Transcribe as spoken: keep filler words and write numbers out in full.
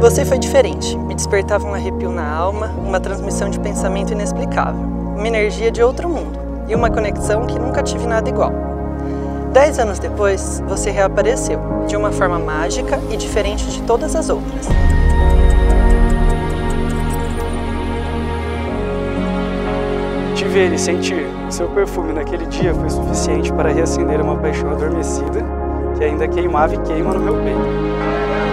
Você foi diferente, me despertava um arrepio na alma, uma transmissão de pensamento inexplicável, uma energia de outro mundo e uma conexão que nunca tive nada igual. Dez anos depois, você reapareceu, de uma forma mágica e diferente de todas as outras. Te ver e sentir seu perfume naquele dia foi suficiente para reacender uma paixão adormecida que ainda queimava e queima no meu peito.